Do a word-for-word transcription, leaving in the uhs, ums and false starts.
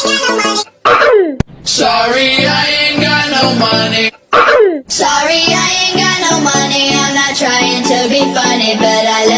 Sorry, I ain't got no money. Sorry, I ain't got no money. I'm not trying to be funny, but I